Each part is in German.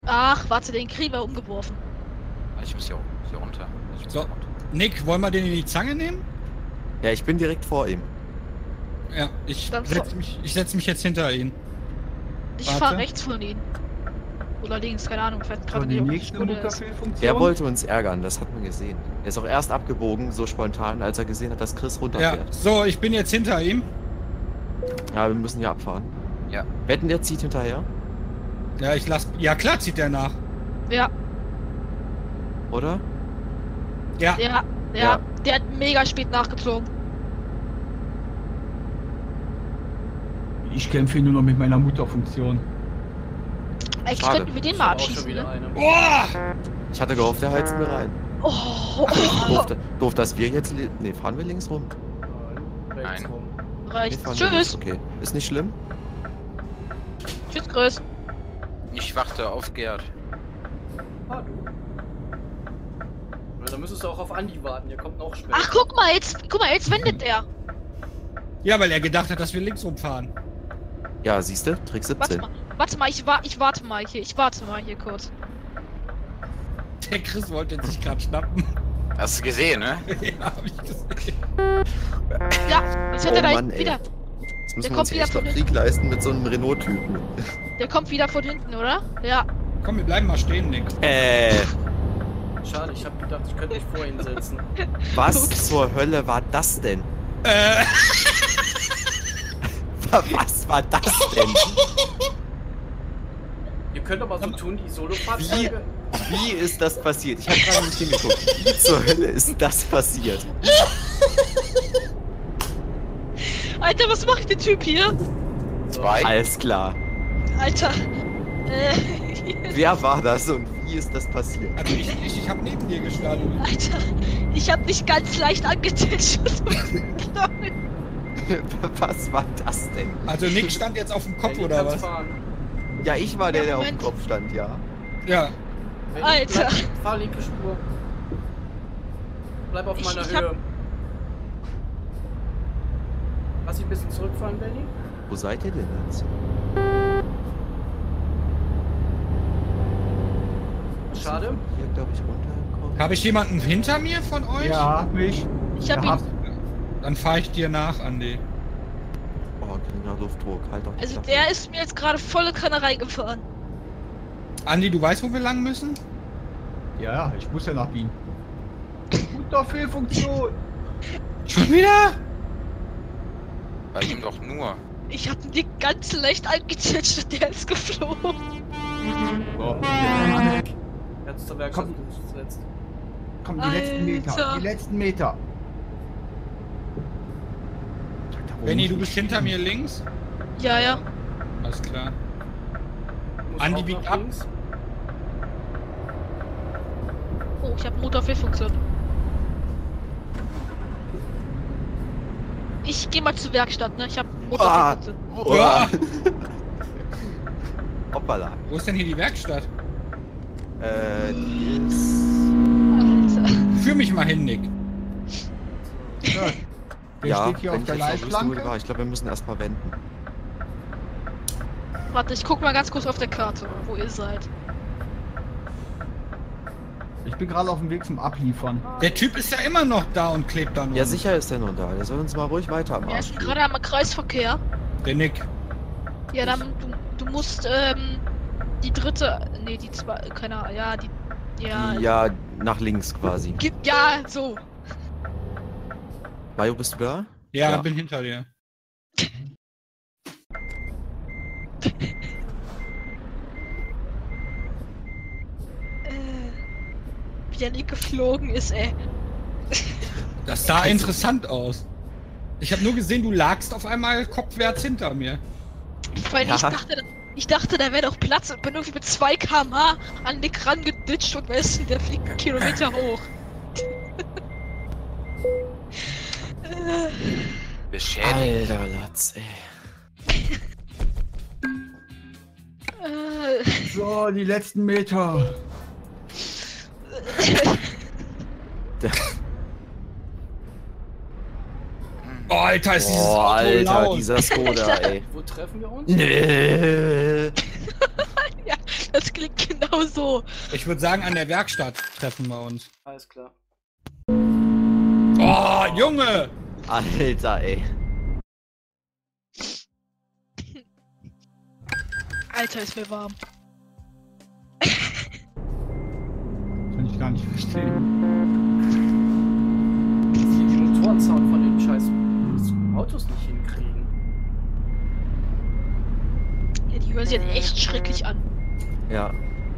Ach, warte, den kriegen wir umgeworfen. Ich muss hier runter. So, Nick, wollen wir den in die Zange nehmen? Ja, ich bin direkt vor ihm. Ja, ich Dann setz mich jetzt hinter ihn. Ich Warte. fahre rechts von ihnen. Oder links, keine Ahnung, ich weiß So, gerade die nicht, ob nächste es ist. Mutterfehlfunktion. Er wollte uns ärgern, das hat man gesehen. Er ist auch erst abgebogen, so spontan, als er gesehen hat, dass Chris Ja, runterfährt. so, ich bin jetzt hinter ihm. Ja, wir müssen hier abfahren. Ja. Wetten, der zieht hinterher, Ja, ja klar zieht der nach. Ja, oder? Ja, ja, Ja. der hat mega spät nachgezogen. Ich kämpfe nur noch mit meiner Mutterfunktion. Eigentlich Schade. könnten wir den mal abschießen, ne? Boah! Ich hatte gehofft, der heizt mir rein. Oh, Doof, dass wir jetzt... Ne, fahren wir links rum? Nein. Nee, reicht. fahren wir links, Tschüss. okay. Ist nicht schlimm? Tschüss, Chris. Ich warte auf Gerd. Ah, du. Oder dann müsstest du auch auf Andi warten, der kommt noch später. Ach, guck mal, jetzt wendet er. Ja, weil er gedacht hat, dass wir links rumfahren. Ja, siehst du? Trick 17. Warte mal, ich warte mal hier kurz. Der Chris wollte sich gerade schnappen. Hast du gesehen, ne? Ja, hab ich gesehen. Ja, jetzt hat Oh er da Mann, ey. wieder. Jetzt Der müssen wir kommt uns hier wieder echt noch von Krieg leisten mit so einem Renault-Typen. Der kommt wieder von hinten, oder? Ja. Komm, wir bleiben mal stehen, Nick. Schade, ich hab gedacht, ich könnte mich vor ihn setzen. Was zur Hölle war das denn? Was war das denn? Ihr könnt aber so tun, die Solo-Fahrzeuge. Wie ist das passiert? Ich habe gerade nicht hingeguckt. Wie zur Hölle ist das passiert? Alter, was macht der Typ hier? 2. Alles klar. Alter. Wer war das und wie ist das passiert? Also ich hab neben dir gestanden. Alter, ich hab mich ganz leicht angetitscht. Was war das denn? Also Nick stand jetzt auf dem Kopf Benny, oder kannst was? fahren. Ja, ich war der, der auf dem Moment. Kopf stand, ja. Ja. Benny, Alter. Fahr linke Spur. Bleib auf meiner ich hab- Höhe. Lass dich ein bisschen zurückfahren, Benny. Wo seid ihr denn jetzt? Schade. Hier, glaube ich, runtergekommen. Habe ich jemanden hinter mir von euch? Ja, mich. Ich hab Ja, ihn. Dann fahre ich dir nach, Andi. Oh, geringer Luftdruck, halt doch die Also Klappe. der ist mir jetzt gerade volle Kanne reingefahren. Andi, du weißt, wo wir lang müssen? Ja, ich muss ja nach Wien. Mutterfehlfunktion. Schon wieder? Bei ihm doch nur. Ich hab ihn ganz leicht angetitscht und der ist geflogen. So, Jetzt zur Werkstatt gesetzt. komm, die letzten Meter. Alter. Die letzten Meter. Benny, du bist hinter mir links? Ja, ja. Alles klar. Muss Andi auch biegt nach ab. links. Oh, ich hab Motorfehlfunktion. Ich geh mal zur Werkstatt, ne? Ich hab Motorfehlfunktion. Uah. Hoppala. Wo ist denn hier die Werkstatt? Die ist... Alter. Führ mich mal hin, Nick. Ja. Der Ja, steht hier wenn auf der ich jetzt noch wüsste, wo die Leitplanke. war. Ich glaube, wir müssen erstmal wenden. Warte, ich guck mal ganz kurz auf der Karte, wo ihr seid. Ich bin gerade auf dem Weg zum Abliefern. Der Typ ist ja immer noch da und klebt da nur. Ja, sicher ist der noch da. Der soll uns mal ruhig weiter am Wir Arsch sind führen. gerade am Kreisverkehr. Der Nick. Ja, dann du musst die dritte, nee, die zwei, keine Ahnung, ja, Ja, nach links quasi. ja, so. Mario, bist du da? Ja, Ja. bin hinter dir. Wie der Nick geflogen ist, ey. Das sah interessant aus. Ich habe nur gesehen, du lagst auf einmal kopfwärts hinter mir. Vor allem, Ja. ich dachte, da wäre doch Platz und bin irgendwie mit 2 km/h an Nick rangeditscht und weißt du, der fliegt einen Kilometer hoch. Beschädigt. Alter Latz, ey. So, die letzten Meter. Oh, Alter, ist dieses Oh, Auto Alter, laut. dieser Skoda, ey. Wo treffen wir uns? Nö. Ja, das klingt genau Genau so. Ich würde sagen, an der Werkstatt treffen wir uns. Alles klar. Oh, Junge! Alter, ey. Alter, ist mir warm. Kann ich gar nicht verstehen. Die Motorensound von den scheiß Autos nicht hinkriegen. Ja, die hören sich halt echt schrecklich an. Ja.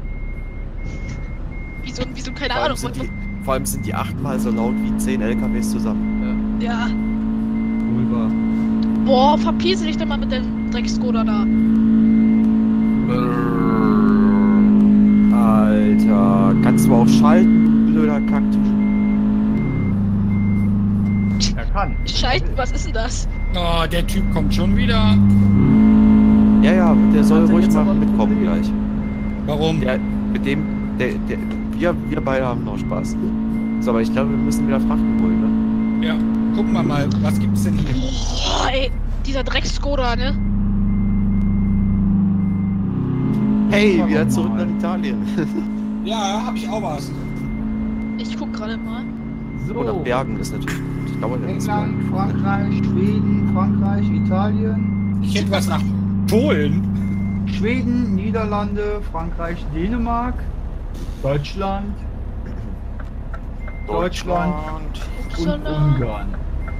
Wie so keine Ahnung. Vor allem sind die 8-mal so laut wie 10 LKWs zusammen. Ja. Wohl wahr. Boah, verpiese dich doch mal mit dem Dreckskoda da. Alter, kannst du auch schalten, blöder Kaktus? Er kann. Schalten, was ist denn das? Oh, der Typ kommt schon wieder. Ja, ja, der soll Hat er ruhig jetzt mal aber ein mitkommen Problem? gleich. Warum? Der, mit dem, wir beide haben noch Spaß. So, aber ich glaube, wir müssen wieder Frachten holen, ne? Ja, gucken wir mal, was gibt's denn hier? Boah, ey, dieser Dreckskoda, ne? Hey, Gucken wir wieder zurück mal. nach Italien. Ja, hab ich auch was. Ich guck gerade mal. Und nach So. Bergen ist natürlich gut. Ich glaube, das ist England, Frankreich, Schweden, Frankreich, Italien, Ich hätte was nach Polen. Schweden, Niederlande, Frankreich, Dänemark, Deutschland, Deutschland und Upsala. Ungarn.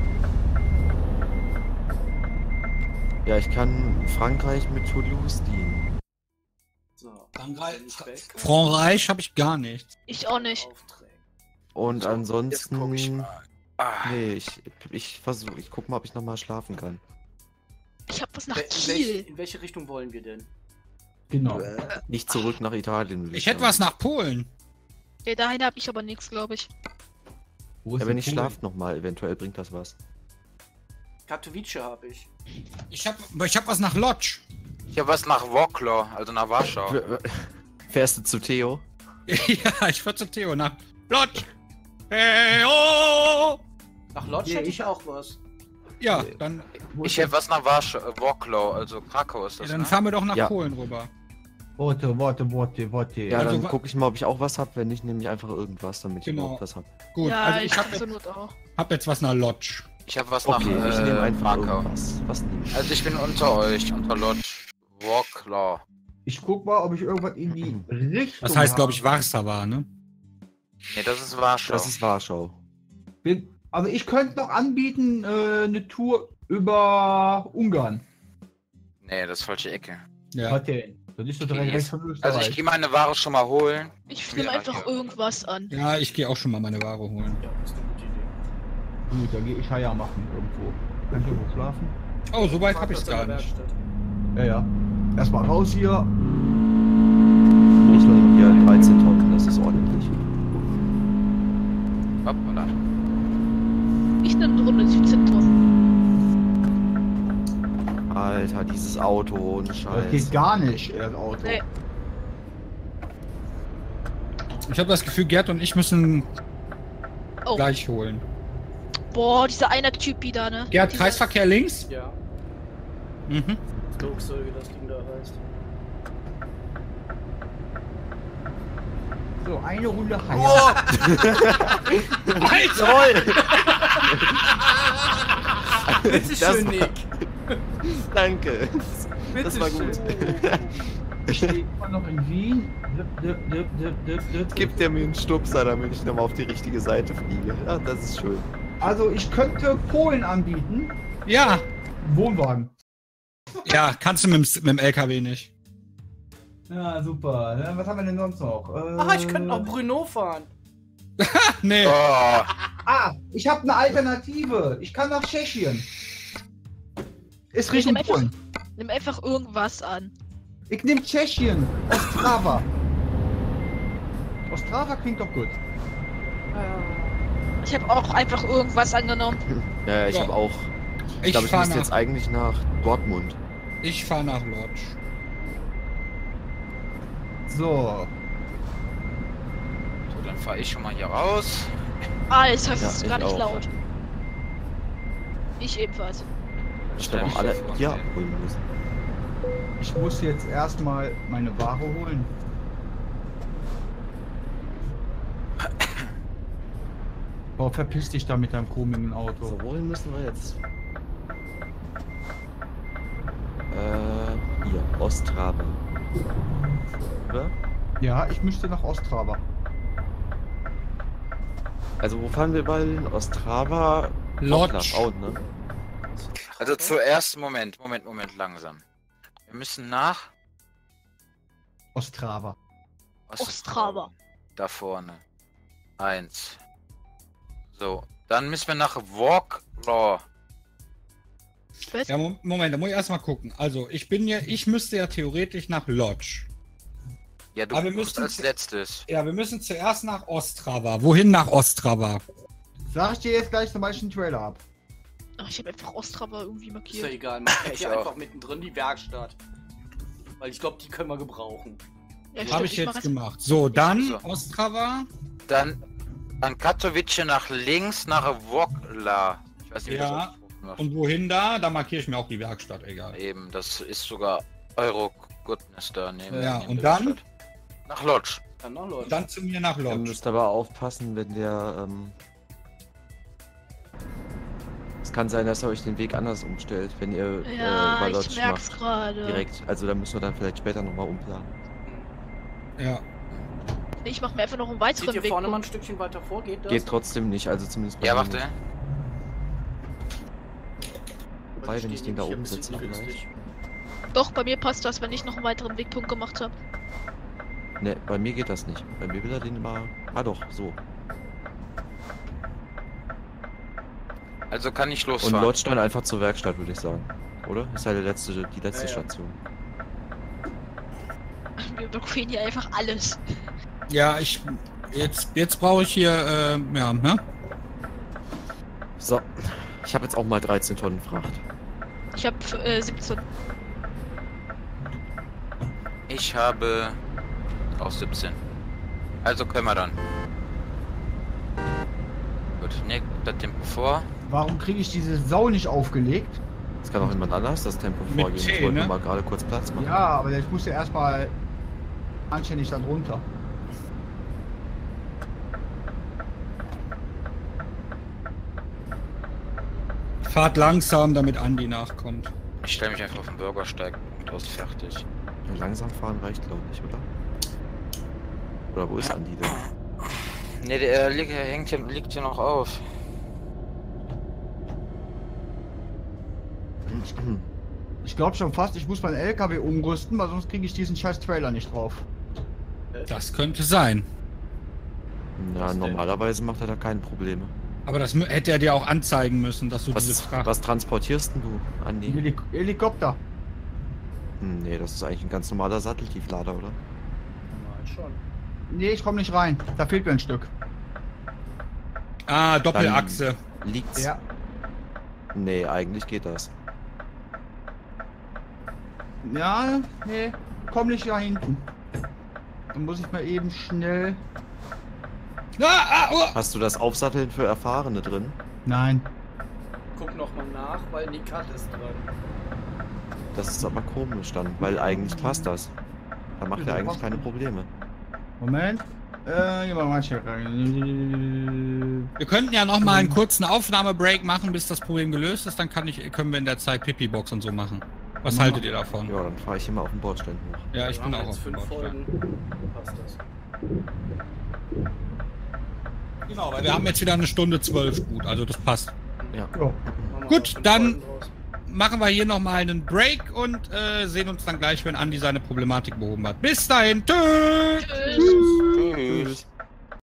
Ja, ich kann Frankreich mit Toulouse dienen. So. Frankreich, bin ich weg. Frankreich habe ich gar nichts. Ich auch nicht. Aufträge. Und So, ansonsten. Jetzt guck ich mal. Ah, Nee, ich versuche, ich guck mal, ob ich nochmal schlafen kann. Ich hab was nach In Kiel. welche Richtung wollen wir denn? Genau. Nicht zurück nach Italien. würde Ich hätte sagen. was nach Polen. Ja, dahin hab ich aber nichts, glaube ich. Wo ist Ja, wenn denn ich Polen? schlafe nochmal, eventuell bringt das was. Katowice habe ich. Ich hab was nach Lodz. ich hab was nach Wroclaw, also nach Warschau. Fährst du zu Theo? Ja, ich fahr zu Theo nach Lodz. Hey, oh! Nach Lodz Ja, hätte ich ich- auch was. Ja, dann, Wo Ich ist hätte was nach Warschau, Wroclaw, also Krakau ist ja, das, dann ne? fahren wir doch nach Ja. Polen rüber. Warte. Ja, Also dann wa- gucke ich mal, ob ich auch was hab. Wenn nicht, nehme ich einfach irgendwas, damit ich Genau. überhaupt was hab. Gut, Ja, also ich hab hab zur jetzt, Not auch. hab jetzt was nach Lodz. Ich hab was Okay, nach ich nehme einfach Krakau. irgendwas. Was nehme ich? Also ich bin unter euch, unter Lodz. Wroclaw. Ich guck mal, ob ich irgendwas in die Richtung. Das heißt, glaube ich, habe. Warschau, ne? Ne, das ist Warschau. Das ist Warschau. Also ich könnte noch anbieten, eine Tour über Ungarn. Nee, das ist falsche Ecke. Ja. Was denn? Das ist doch direkt Okay, rechts von Also Österreich. ich gehe meine Ware schon mal holen. Ich nehme Ja, einfach ja. irgendwas an. Ja, ich gehe auch schon mal meine Ware holen. Ja, ist eine gute Idee. Gut, dann gehe ich Haier machen irgendwo. Könnt ihr irgendwo schlafen? Oh, so weit habe ich Parkplatz gar an der nicht. Werkstatt. Ja. Erstmal raus hier. Ich nehme hier 13 Tonnen, das ist ordentlich. Hoppala. Ich nehme eine Runde Südzentrum. Alter, dieses Auto, ohne Das Scheiß. geht gar nicht, das Auto. Nee. Ich habe das Gefühl, Gerd und ich müssen Oh, gleich holen. boah, dieser eine Typ wieder, ne? Gerd, Dieser- Kreisverkehr links? Ja, Mhm. Flugzeuge, das Ding da heißt. So, eine Runde Haier. Alter! Bitte Das schön, war- Nick. Danke. Bitte Das war gut. Ich stehe immer noch in Wien. Gibt der mir einen Stupser, damit ich nochmal auf die richtige Seite fliege. Ja, das ist schön. Also ich könnte Polen anbieten. Ja, Wohnwagen. ja, kannst du mit dem LKW nicht. Ja, super. Ja, was haben wir denn sonst noch? Ich könnte noch Bruno fahren. Nee. Oh, Ah, ich habe eine Alternative. Ich kann nach Tschechien. Ist Richtung nehme einfach, Polen. nimm einfach irgendwas an. Ich nehme Tschechien. Ostrava. Ostrava klingt doch gut. Ich habe auch einfach irgendwas angenommen. Ja, ich Ja. habe auch. Ich Ich glaube, ich fahr müsste nach, jetzt eigentlich nach Dortmund. ich fahr nach Lodz. So. so, dann fahre ich schon mal hier raus. Ah, jetzt heißt Ja, es ich gar nicht auch. laut. Ich ebenfalls. Ich glaube auch alle hier abholen müssen. Ich muss jetzt erstmal meine Ware holen. Boah, verpiss dich da mit deinem komischen Auto. So, wohin müssen wir jetzt? Hier, Ostrava. Oder? Ja, ich müsste nach Ostrava. Also, wo fahren wir bei hin? Ostrava? Lodge. Auch, ne? Also zuerst, Moment, langsam. Wir müssen nach Ostrava. Ostrava. Da vorne. 1. So, dann müssen wir nach Wroclaw. Was? Ja, Moment, da muss ich erstmal gucken. Also, ich müsste ja theoretisch nach Lodge. Ja, du Aber wir musst müssen- als letztes. Ja, wir müssen zuerst nach Ostrava. Wohin nach Ostrava? Sag ich dir jetzt gleich zum Beispiel einen Trailer ab. Ach, ich habe einfach Ostrava irgendwie Ist ja markiert. egal, man hat Ich hier auch. einfach mittendrin die Werkstatt. Weil ich glaube, die können wir gebrauchen. Ja, Habe ich mach jetzt gemacht. So, dann Ostrava. Dann an Katowice nach links nach Wroclaw. Ich weiß nicht, wie Ja. das ausgesprochen wird. Und wohin da? Da markiere ich mir auch die Werkstatt, egal. Eben, das ist sogar Euro-Goodness da neben Ja, neben und der dann? Werkstatt. Nach Lodge. Dann noch Leute. Dann zu mir nach Ihr Lodge. müsst aber aufpassen, wenn der, es kann sein, dass er euch den Weg anders umstellt, wenn ihr Ja, bei ich Lodge merk's macht. gerade. Direkt. Also da müssen wir dann vielleicht später nochmal umplanen. Ja. Ich mach mir einfach noch einen Geht weiteren hier Weg. vorne mal ein Stückchen weiter vor, geht das? Geht trotzdem nicht, also zumindest bei Ja, mir warte. nicht. Weil Wobei, die wenn ich stehen den da nämlich oben hier ein setze bisschen vielleicht. günstig. Doch, bei mir passt das, wenn ich noch einen weiteren Wegpunkt gemacht habe. Ne, bei mir geht das nicht. Bei mir will er den immer. Ah doch, so. Also kann ich Und losfahren. Lodge dann einfach zur Werkstatt, würde ich sagen. Oder? Ist ja die letzte Ja, ja. Station. Wir überqueren hier einfach alles. Ja, jetzt brauche ich hier, ja, ne? So. Ich habe jetzt auch mal 13 Tonnen Fracht. Ich habe 17. Ich habe auch 17. Also können wir dann. Gut, ne, das Tempo vor. Warum kriege ich diese Sau nicht aufgelegt? Es kann auch jemand anders das Tempo Mit vorgehen. T, Ich wollte ne? nur mal gerade kurz Platz machen. Ja, aber ich muss ja erstmal anständig dann runter. Fahrt langsam, damit Andi nachkommt. Ich stelle mich einfach auf den Bürgersteig und aus fertig. Ja, langsam fahren reicht, glaube ich, oder? Oder wo ist Andi denn? Ne, der liegt hier noch auf. Ich glaube schon fast, ich muss meinen LKW umrüsten, weil sonst kriege ich diesen scheiß Trailer nicht drauf. Das könnte sein. Ja, Was denn? normalerweise macht er da keine Probleme. Aber das hätte er dir auch anzeigen müssen, dass du diese Fracht... Was transportierst denn du, Andi? Helikopter. Nee, das ist eigentlich ein ganz normaler Satteltieflader, oder? Normal schon. Nee, ich komme nicht rein. Da fehlt mir ein Stück. Ah, Doppelachse. Liegt's? Ja. Nee, eigentlich geht das. Ja, nee, komm nicht da hinten. Dann muss ich mal eben schnell. Hast du das Aufsatteln für Erfahrene drin? Nein. Guck nochmal nach, weil Nikat ist dran. Das ist aber komisch dann, weil eigentlich passt das. Da macht er eigentlich keine Probleme. Moment. Hier mal check rein. Wir könnten ja noch mal einen kurzen Aufnahmebreak machen, bis das Problem gelöst ist. Dann können wir in der Zeit Pipi-Box und so machen. Was haltet ihr davon? Ja, dann fahre ich hier mal auf den Bordstein hoch. Ja, ich Wir bin haben auch jetzt auf dem 5 Bordstein. Folgen. Passt das. Genau, weil wir haben jetzt wieder eine Stunde 12 gut, also das passt. Ja. Ja. Machen wir Gut, mal 5 dann- Folgen draus. Machen wir hier noch mal einen Break und sehen uns dann gleich, wenn Andi seine Problematik behoben hat. Bis dahin, tschüss! Tschüss. Tschüss.